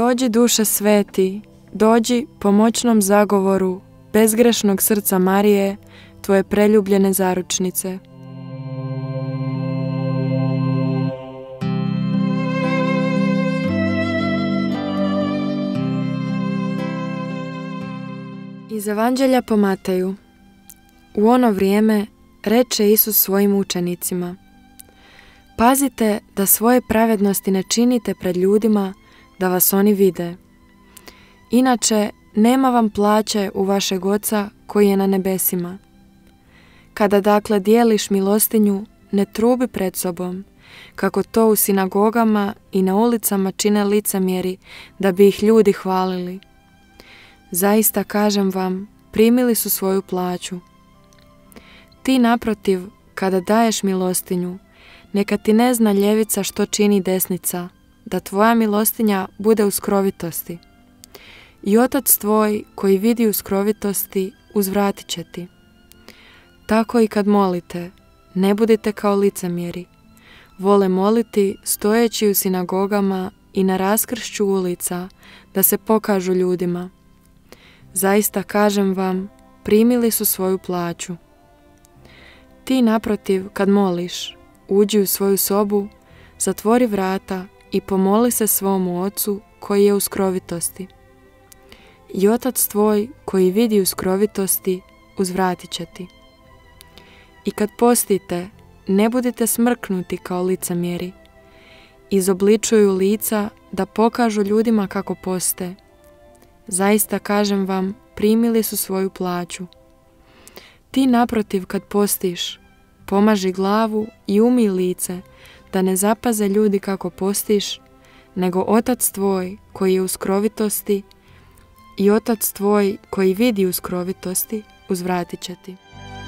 Dođi duše sveti, dođi po moćnom zagovoru bezgrešnog srca Marije, tvoje preljubljene zaručnice. Iz Evanđelja po Mateju. U ono vrijeme reče Isus svojim učenicima: Pazite da svoje pravednosti ne činite pred ljudima, da vas oni vide. Inače, nema vam plaće u vašeg Oca koji je na nebesima. Kada dakle dijeliš milostinju, ne trubi pred sobom, kako to u sinagogama i na ulicama čine licemjeri, da bi ih ljudi hvalili. Zaista kažem vam, primili su svoju plaću. Ti naprotiv, kada daješ milostinju, neka ti ne zna ljevica što čini desnica, da tvoja milostinja bude u skrovitosti. I Otac tvoj koji vidi u skrovitosti, uzvratit će ti. Tako i kad molite, ne budite kao licemjeri. Vole moliti stojeći u sinagogama i na raskršću ulica, da se pokažu ljudima. Zaista kažem vam, primili su svoju plaću. Ti naprotiv, kad moliš, uđi u svoju sobu, zatvori vrata i pomoli se svomu Ocu koji je u skrovitosti. I Otac tvoj koji vidi u skrovitosti, uzvratit će ti. I kad postite, ne budite smrknuti kao licemjeri. Izobličuju lica da pokažu ljudima kako poste. Zaista kažem vam, primili su svoju plaću. Ti naprotiv, kad postiš, pomaži glavu i umij lice, da ne zapaze ljudi kako postiš, nego Otac tvoj koji je u skrovitosti i Otac tvoj koji vidi u skrovitosti, uzvratit će ti.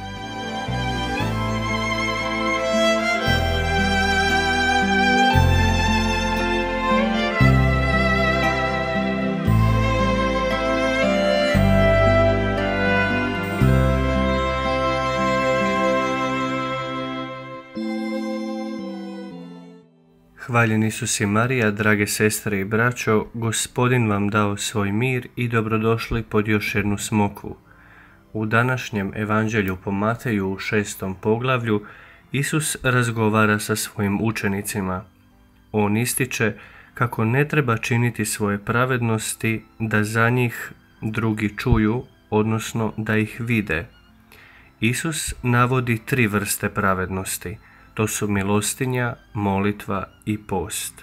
Hvaljen Isus i Marija, drage sestre i braćo, Gospodin vam dao svoj mir i dobrodošli pod još jednu smokvu. U današnjem Evanđelju po Mateju u 6. poglavlju Isus razgovara sa svojim učenicima. On ističe kako ne treba činiti svoje pravednosti da za njih drugi čuju, odnosno da ih vide. Isus navodi 3 vrste pravednosti. To su milostinja, molitva i post.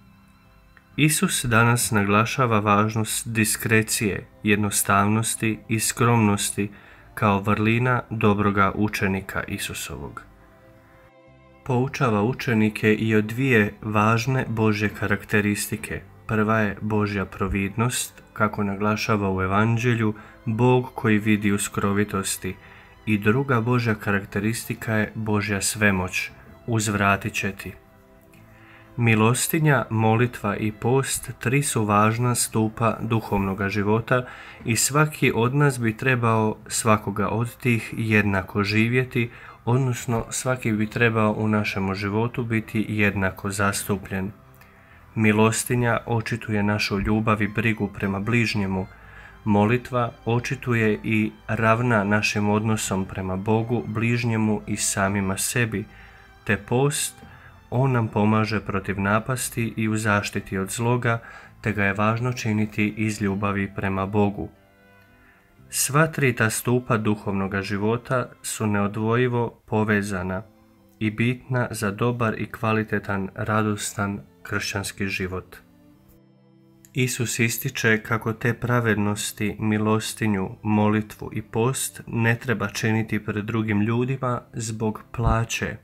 Isus danas naglašava važnost diskrecije, jednostavnosti i skromnosti kao vrlina dobroga učenika Isusovog. Poučava učenike i o 2 važne Božje karakteristike. Prva je Božja providnost, kako naglašava u Evanđelju, Bog koji vidi u skrovitosti, i druga Božja karakteristika je Božja svemoć, uzvratit će ti. Milostinja, molitva i post 3 su važna stupa duhovnog života i svaki od nas bi trebao svakoga od tih jednako živjeti, odnosno svaki bi trebao u našem životu biti jednako zastupljen. Milostinja očituje našu ljubav i brigu prema bližnjemu. Molitva očituje i ravna našim odnosom prema Bogu, bližnjemu i samima sebi, te post, on nam pomaže protiv napasti i u zaštiti od zloga, te ga je važno činiti iz ljubavi prema Bogu. Sva 3 ta stupa duhovnog života su neodvojivo povezana i bitna za dobar i kvalitetan, radostan kršćanski život. Isus ističe kako te pravednosti, milostinju, molitvu i post ne treba činiti pred drugim ljudima zbog plaće.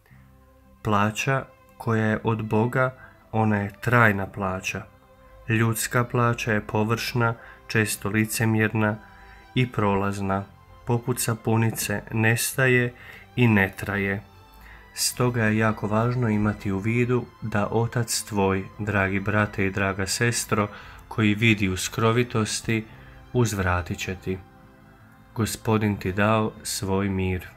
Plaća koja je od Boga, ona je trajna plaća. Ljudska plaća je površna, često licemjerna i prolazna. Poput sapunice nestaje i ne traje. Stoga je jako važno imati u vidu da Otac tvoj, dragi brate i draga sestro, koji vidi u skrovitosti, uzvratit će ti. Gospodin ti dao svoj mir.